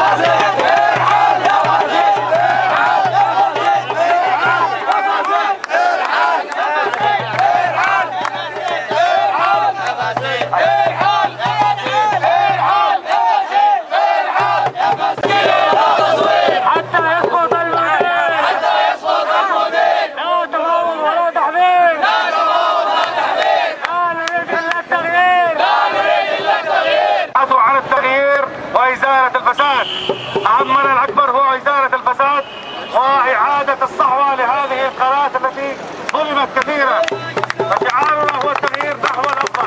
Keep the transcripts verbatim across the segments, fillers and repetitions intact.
همنا الأكبر هو إزالة الفساد وإعادة الصحوة لهذه القناة التي ظلمت كثيرا، فشعارنا هو التغيير نحو الأفضل.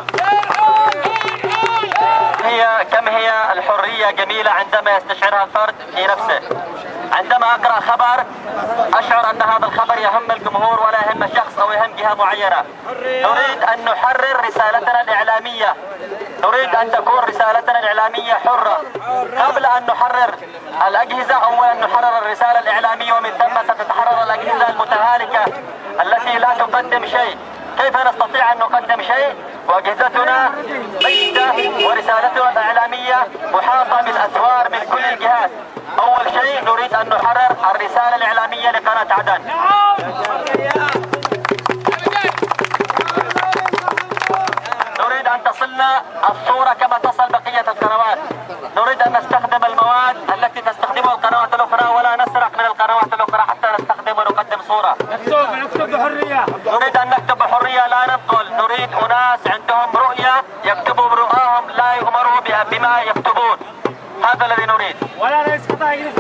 هي كم هي الحرية جميلة عندما يستشعرها الفرد في نفسه. عندما أقرأ خبر أشعر أن هذا الخبر يهم الجمهور ولا يهم شخص أو يهم جهة معينة. نريد أن نحرر رسالتنا الإعلامية، نريد أن تكون رسالتنا الإعلامية حرة. قبل أن نحرر الأجهزة أولا نحرر الرسالة الإعلامية، ومن ثم ستتحرر الأجهزة المتهالكة التي لا تقدم شيء. كيف نستطيع أن نقدم شيء وأجهزتنا ميتة ورسالتنا الإعلامية محاطة بالأسوار من كل الجهات؟ أول شيء نريد أن نحرر الرسالة الإعلامية لقناة عدن. نريد أن تصلنا الصورة كما تصل بقية القنوات. نريد أن نستخدم المواد التي تستخدمها القنوات الأخرى ولا نسرق من القنوات الأخرى حتى نستخدم ونقدم صورة. نكتب نكتب بحرية. نريد أن نكتب بحرية لا ننقل. نريد أناس عندهم رؤية يكتبوا برؤاهم لا يؤمروا بما يكتبون. هذا الذي نريد. ولا رئيس قطاع